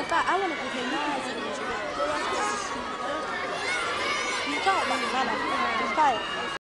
fact, I want to give him nice. You can't really run it. Just try it.